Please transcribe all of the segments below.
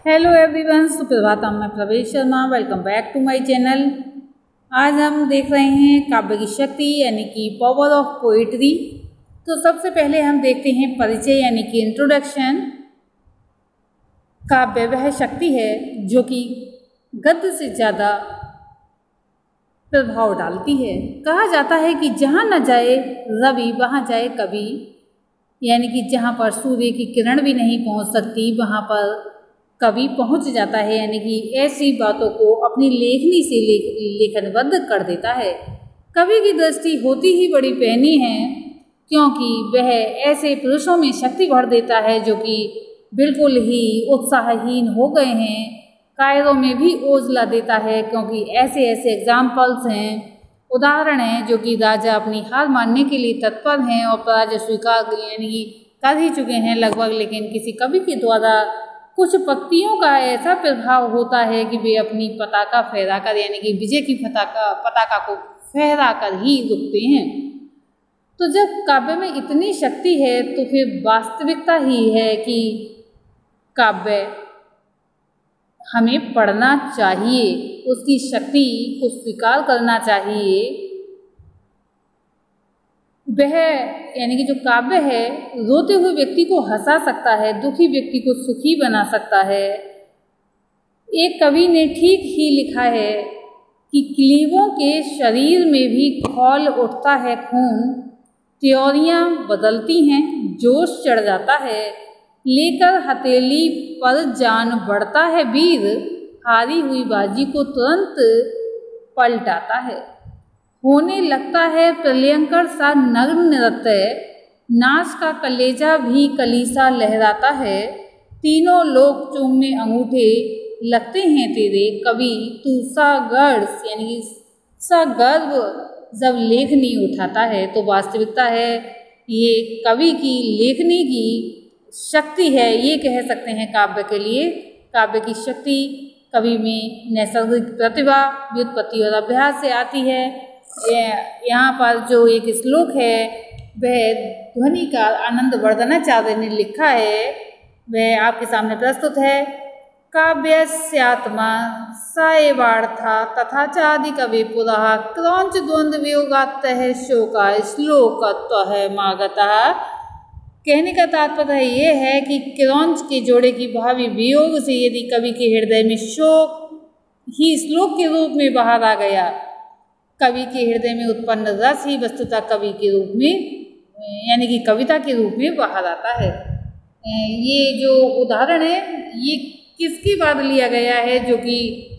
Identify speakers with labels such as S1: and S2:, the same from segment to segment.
S1: Hello everyone, सुप्रभातम। मैं Pravesh Sharma, welcome back to my channel. आज हम देख रहे हैं काव्य की शक्ति यानी कि पावर ऑफ पोइट्री। तो सबसे पहले हम देखते हैं परिचय यानी कि इंट्रोडक्शन। काव्य वह शक्ति है जो कि गद्य से ज़्यादा प्रभाव डालती है। कहा जाता है कि जहाँ न जाए रवि वहाँ जाए कवि, यानी कि जहाँ पर सूर्य की किरण भी नहीं पहुँच सकती वहाँ पर कवि पहुंच जाता है, यानी कि ऐसी बातों को अपनी लेखनी से लेखनबद्ध कर देता है। कवि की दृष्टि होती ही बड़ी पैनी है, क्योंकि वह ऐसे पुरुषों में शक्ति भर देता है जो कि बिल्कुल ही उत्साहहीन हो गए हैं। कायरों में भी ओझ ला देता है, क्योंकि ऐसे ऐसे एग्जाम्पल्स हैं, उदाहरण हैं जो कि राजा अपनी हार मानने के लिए तत्पर हैं और पराजय स्वीकार यानी कर ही चुके हैं लगभग, लेकिन किसी कवि के द्वारा कुछ पंक्तियों का ऐसा प्रभाव होता है कि वे अपनी पताका फहराकर यानी कि विजय की पताका को फहराकर ही रुकते हैं। तो जब काव्य में इतनी शक्ति है तो फिर वास्तविकता ही है कि काव्य हमें पढ़ना चाहिए, उसकी शक्ति को स्वीकार करना चाहिए। वह यानी कि जो काव्य है रोते हुए व्यक्ति को हंसा सकता है, दुखी व्यक्ति को सुखी बना सकता है। एक कवि ने ठीक ही लिखा है कि क्लीबों के शरीर में भी खौल उठता है खून, त्योरियां बदलती हैं, जोश चढ़ जाता है, लेकर हथेली पर जान बढ़ता है वीर, हारी हुई बाजी को तुरंत पलटाता है। होने लगता है प्रलयंकर सा नग्न नृत्य, नाच का कलेजा भी कलीसा लहराता है, तीनों लोग चूमने अंगूठे लगते हैं तेरे, कवि तू सागर्व यानी कि सगर्व जब लेखनी उठाता है। तो वास्तविकता है ये कवि की लेखनी की शक्ति है, ये कह सकते हैं काव्य के लिए। काव्य की शक्ति कवि में नैसर्गिक प्रतिभा, व्युत्पत्ति और अभ्यास से आती है। यहाँ पर जो एक श्लोक है वह ध्वनिकार आनंद वर्धनाचार्य ने लिखा है, वह आपके सामने प्रस्तुत है। काव्यस्यात्मा साएवार्था तथा चादि कवि पुरः क्रौंच द्वंद्व वियोगात्तः शोका श्लोकत्वः मागतः। कहने का तात्पर्य ये है कि क्रौंच के जोड़े की भावी वियोग से यदि कवि के हृदय में शोक ही श्लोक के रूप में बाहर आ गया, कवि के हृदय में उत्पन्न रस ही वस्तुतः कवि के रूप में यानी कि कविता के रूप में बाहर आता है। ये जो उदाहरण है ये किसके बाद लिया गया है, जो कि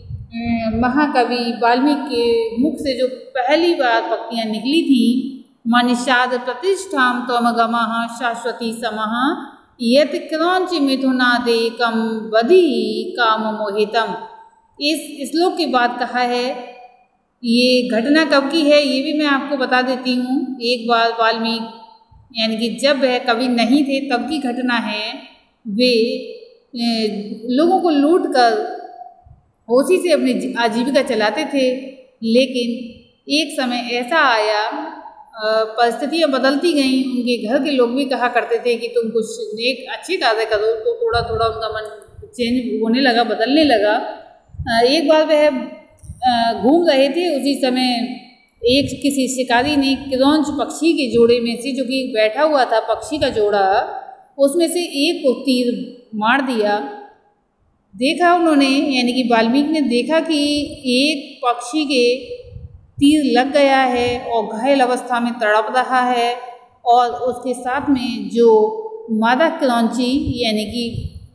S1: महाकवि वाल्मीकि के मुख से जो पहली बार पंक्तियाँ निकली थी, मनिषाद प्रतिष्ठाम त्वमगमः शाश्वती समः यत क्रौंच मिथुनादेकम वधि काम मोहितम। इस श्लोक के बाद कहा है। ये घटना कब की है ये भी मैं आपको बता देती हूँ। एक बार वाल्मीकि यानी कि जब वह कवि नहीं थे तब की घटना है। वे लोगों को लूट कर उसी से अपनी आजीविका चलाते थे, लेकिन एक समय ऐसा आया, परिस्थितियाँ बदलती गईं। उनके घर के लोग भी कहा करते थे कि तुम कुछ नेक अच्छे कार्य करो, तो थोड़ा थोड़ा उनका मन चेंज होने लगा, बदलने लगा। एक बार वह घूम रहे थे, उसी समय एक किसी शिकारी ने क्रौंच पक्षी के जोड़े में से, जो कि बैठा हुआ था पक्षी का जोड़ा, उसमें से एक को तीर मार दिया। देखा उन्होंने यानी कि वाल्मीकि ने देखा कि एक पक्षी के तीर लग गया है और घायल अवस्था में तड़प रहा है, और उसके साथ में जो मादा क्रौंची यानी कि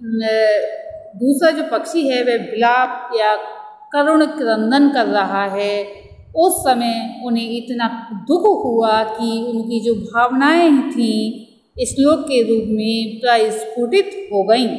S1: दूसरा जो पक्षी है वह विलाप या करुण क्रंदन कर रहा है। उस समय उन्हें इतना दुख हुआ कि उनकी जो भावनाएं थीं श्लोक के रूप में प्रस्फुटित हो गईं।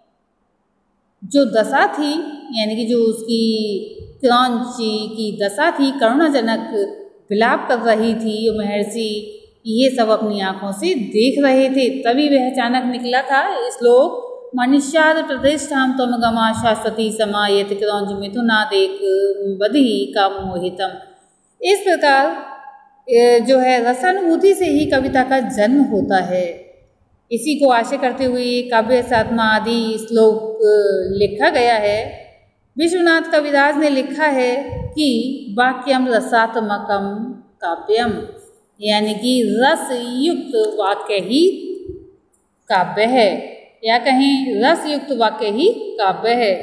S1: जो दशा थी यानी कि जो उसकी क्रौंची की दशा थी, करुणाजनक विलाप कर रही थी, महर्षि ये सब अपनी आंखों से देख रहे थे। तभी वह अचानक निकला था श्लोक, मनुष्याद प्रतिष्ठाम त्वमगमः शाश्वती समः यत क्रौंच मिथुनादेक वधि काम मोहितम। इस प्रकार जो है रसानुभूति से ही कविता का जन्म होता है। इसी को आशय करते हुए काव्य साधना आदि श्लोक लिखा गया है। विश्वनाथ कविराज ने लिखा है कि वाक्यम रसात्मकम काव्यम, यानी कि रस युक्त वाक्य ही काव्य है, या कहें रस युक्त वाक्य ही काव्य है।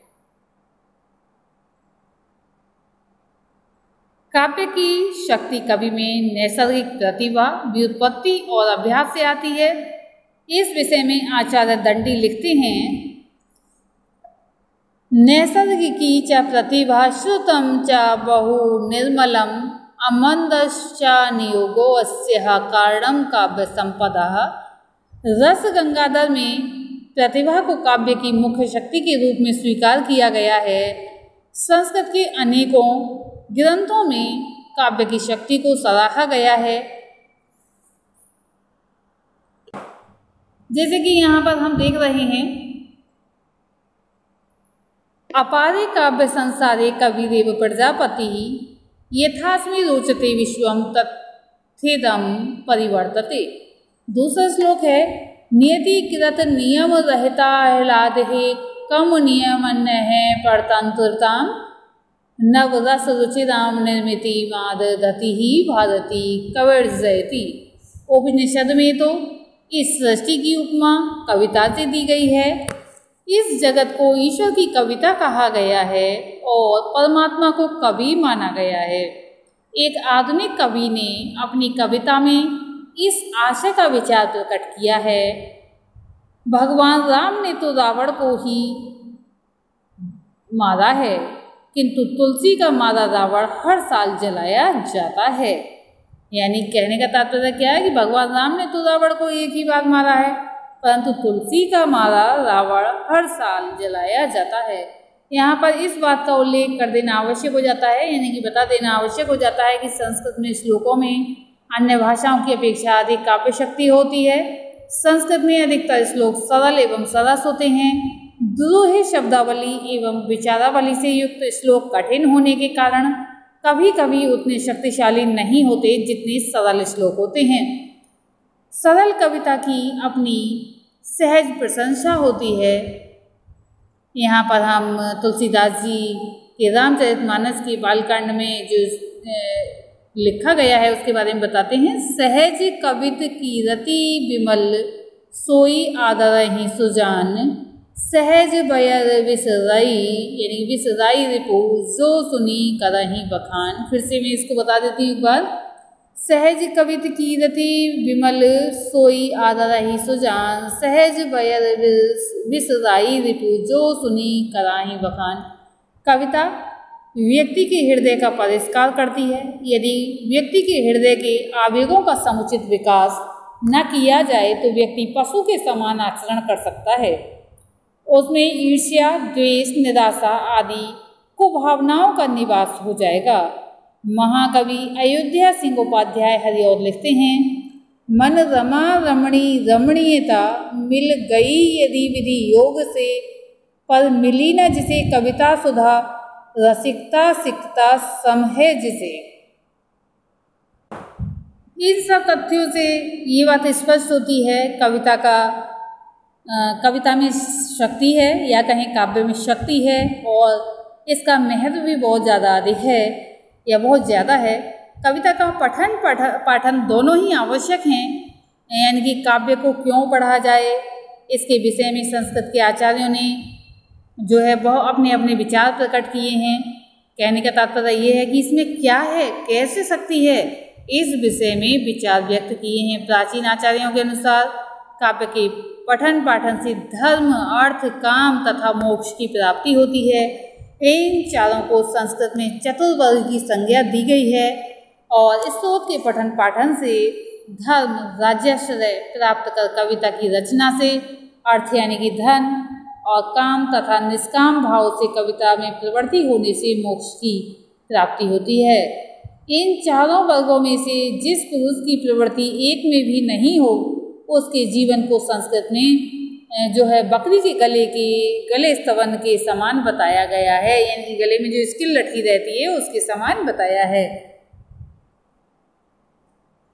S1: काव्य की शक्ति कवि में नैसर्गिक प्रतिभा, व्युत्पत्ति और अभ्यास से आती है। इस विषय में आचार्य दंडी लिखते हैं, नैसर्गिकी च प्रतिभा श्रुतं च बहु निर्मलम अमंदश्च नियोगो अस्यः कारणम काव्य संपदा। रस गंगाधर में प्रतिभा को काव्य की मुख्य शक्ति के रूप में स्वीकार किया गया है। संस्कृत के अनेकों ग्रंथों में काव्य की शक्ति को सराहा गया है। जैसे कि यहाँ पर हम देख रहे हैं, अपारे काव्य संसारे कविरेव प्रजापति यथास्मि रोचते विश्वम तथेदम परिवर्तते। दूसरा श्लोक है, नियति कृत नियम रहता आह्लाद है कम नियम अन्य है परतंत्रताम नव रस रुचिराम निर्मिति माद गति ही भारती कविर्जयति। उपनिषद में तो इस सृष्टि की उपमा कविता से दी गई है। इस जगत को ईश्वर की कविता कहा गया है और परमात्मा को कवि माना गया है। एक आधुनिक कवि ने अपनी कविता में इस आशय का विचार प्रकट किया है, भगवान राम ने तो रावण को ही मारा है, किंतु तुलसी का मारा रावण हर साल जलाया जाता है। यानी कहने का तात्पर्य क्या है कि भगवान राम ने तो रावण को एक ही बार मारा है, परंतु तुलसी का मारा रावण हर साल जलाया जाता है। यहाँ पर इस बात का उल्लेख कर देना आवश्यक हो जाता है, यानी कि बता देना आवश्यक हो जाता है कि संस्कृत में श्लोकों में अन्य भाषाओं की अपेक्षा अधिक काव्य शक्ति होती है। संस्कृत में अधिकतर श्लोक सरल एवं सरस होते हैं। दुरूह शब्दावली एवं विचारावली से युक्त श्लोक कठिन होने के कारण कभी कभी उतने शक्तिशाली नहीं होते जितने सरल श्लोक होते हैं। सरल कविता की अपनी सहज प्रशंसा होती है। यहाँ पर हम तुलसीदास जी के रामचरितमानस के बालकांड में जो लिखा गया है उसके बारे में बताते हैं। सहज कवित कीरति विमल सोई आदरहि सुजान सहज बयर विसराई, यानी विसराई रिपु जो सुनी करहि बखान। फिर से मैं इसको बता देती हूँ एक बार। सहज कवित कीरति विमल सोई आदरहि सुजान सहज बयर विसराई रिपु जो सुनी कराहि बखान। कविता व्यक्ति के हृदय का परिष्कार करती है। यदि व्यक्ति के हृदय के आवेगों का समुचित विकास न किया जाए तो व्यक्ति पशु के समान आचरण कर सकता है। उसमें ईर्ष्या, द्वेष, निराशा आदि कुभावनाओं का निवास हो जाएगा। महाकवि अयोध्या सिंह उपाध्याय हरिऔर लिखते हैं, मन रमा रमणी रमणीयता मिल गई यदि विधि योग से पर मिली न जिसे कविता सुधा रसिकता सिकता सम है जिसे। इन सब तथ्यों से ये बात स्पष्ट होती है कविता में शक्ति है, या कहें काव्य में शक्ति है, और इसका महत्व भी बहुत ज़्यादा अधिक है या बहुत ज़्यादा है। कविता का पठन पाठन दोनों ही आवश्यक हैं। यानी कि काव्य को क्यों पढ़ा जाए, इसके विषय में संस्कृत के आचार्यों ने जो है वह अपने अपने विचार प्रकट किए हैं। कहने का तात्पर्य ये है कि इसमें क्या है, कैसे शक्ति है, इस विषय में विचार व्यक्त किए हैं। प्राचीन आचार्यों के अनुसार काव्य के पठन पाठन से धर्म, अर्थ, काम तथा मोक्ष की प्राप्ति होती है। इन चारों को संस्कृत में चतुर्वर्ग की संज्ञा दी गई है और स्रोत के पठन पाठन से धर्म, राज्याश्रय प्राप्त कर कविता की रचना से अर्थ यानी कि धन और काम तथा निष्काम भाव से कविता में प्रवृत्ति होने से मोक्ष की प्राप्ति होती है। इन चारों वर्गों में से जिस पुरुष की प्रवृत्ति एक में भी नहीं हो उसके जीवन को संस्कृत में जो है बकरी के गले स्तवन के समान बताया गया है। यानी कि गले में जो स्किल लटकी रहती है उसके समान बताया है।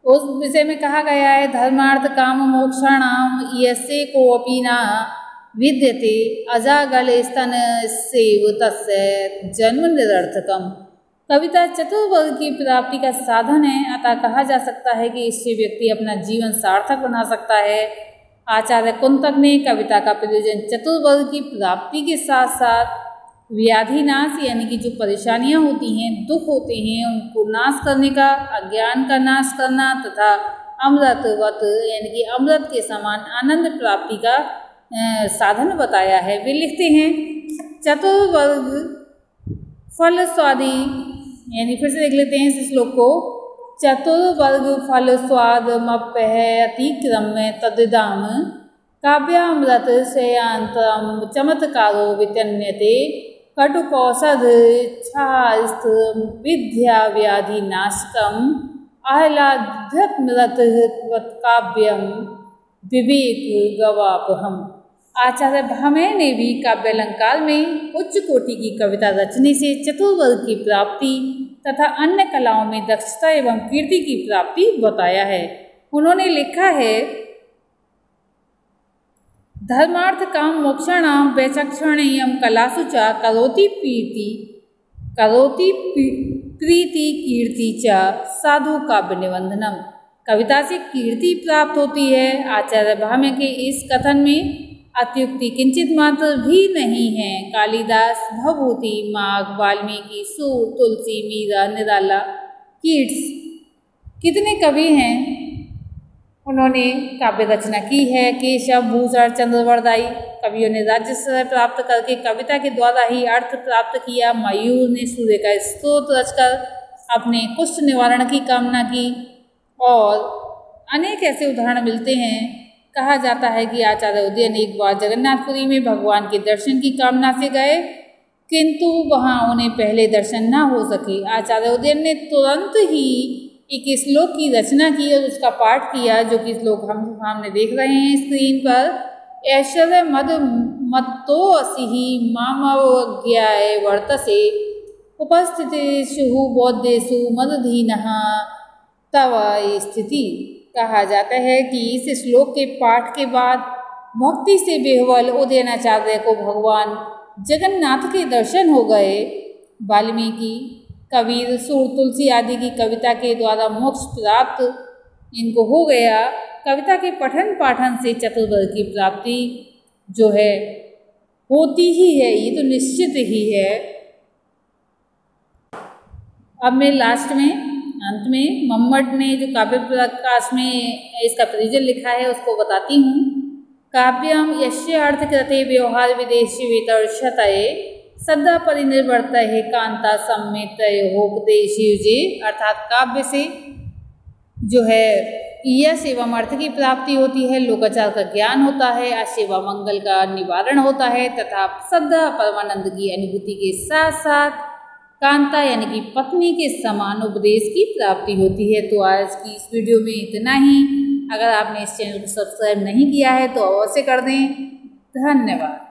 S1: उस विषय में कहा गया है धर्मार्थ काम मोक्षाणाम यस्य कोऽपि न विद्यते अजागल स्तन सेव तस्य जन्म निरर्थकम। कविता चतुर्वर्ग की प्राप्ति का साधन है, अतः कहा जा सकता है कि इससे व्यक्ति अपना जीवन सार्थक बना सकता है। आचार्य कुंतक ने कविता का प्रयोजन चतुर्वर्ग की प्राप्ति के साथ साथ व्याधि नाश यानी कि जो परेशानियां होती हैं, दुख होते हैं, उनको नाश करने का, अज्ञान का नाश करना तथा अमृतवत यानी कि अमृत के समान आनंद प्राप्ति का साधन बताया है। वे लिखते हैं चतुर्वर्ग फल स्वादी, यानी फिर से देख लेते हैं इस श्लोक को। चतुर्वर्ग फल स्वादमप्यतिक्रम्य तदिदाम काव्यामृत शयांतरम चमत्कारो वितन्यते कटुकौषध छास्थ विद्या व्याधि नाशकम आह्लाद्यमृत काव्यम विवेक गवापहम। आचार्य भामह ने भी काव्यालंकार में उच्च कोटि की कविता रचने से चतुर्वर्ग की प्राप्ति तथा अन्य कलाओं में दक्षता एवं कीर्ति की प्राप्ति बताया है। उन्होंने लिखा है धर्मार्थ काम मोक्षाणाम वैचक्षणीयम कलासु च करोति प्रीति कीर्ति च साधु काव्य निबंधनम। कविता से कीर्ति प्राप्त होती है। आचार्य भामह के इस कथन में अत्युक्ति किंचित मात्र भी नहीं है। कालिदास, भवभूति, माघ, वाल्मीकि, सूर, तुलसी, मीरा, निराला, कीट्स कितने कवि हैं, उन्होंने काव्य रचना की है। केशव, भूषण, चंद्रवरदाई कवियों ने राज्य श्रेय प्राप्त करके कविता के द्वारा ही अर्थ प्राप्त किया। मयूर ने सूर्य का स्तोत्र रचकर अपने कुष्ठ निवारण की कामना की और अनेक ऐसे उदाहरण मिलते हैं। कहा जाता है कि आचार्य उदयन एक बार जगन्नाथपुरी में भगवान के दर्शन की कामना से गए, किंतु वहां उन्हें पहले दर्शन न हो सके। आचार्य उदयन ने तुरंत ही एक श्लोक की रचना की और उसका पाठ किया, जो कि श्लोक हम सामने देख रहे हैं स्क्रीन पर। ऐश्वर्य मद मत्तो असिहि मामवज्ञाय वर्तसे उपस्थितेषु बौद्धेषु मदधीनः तव स्थिति। कहा जाता है कि इस श्लोक के पाठ के बाद भक्ति से बेहवल उदयनाचार्य को भगवान जगन्नाथ के दर्शन हो गए। वाल्मीकि, कबीर, सूर, तुलसी आदि की कविता के द्वारा मोक्ष प्राप्त इनको हो गया। कविता के पठन पाठन से चतुर्वर्ग की प्राप्ति जो है होती ही है, ये तो निश्चित ही है। अब मैं लास्ट में अंत में मम्मट ने जो काव्य प्रकाश में इसका परिजन लिखा है उसको बताती हूँ। काव्यम यस्य अर्थ कृते व्यवहार विदेशी वितर्षतये सदा परिनिर्वर्त है कांता सम्मित होपदेश युजे। अर्थात काव्य से जो है यश एवं अर्थ की प्राप्ति होती है, लोकाचार का ज्ञान होता है, अशिवा मंगल का निवारण होता है तथा सदा परमानंद की अनुभूति के साथ साथ कांता यानी कि पत्नी के समान उपदेश की प्राप्ति होती है। तो आज की इस वीडियो में इतना ही। अगर आपने इस चैनल को सब्सक्राइब नहीं किया है तो अवश्य कर दें। धन्यवाद।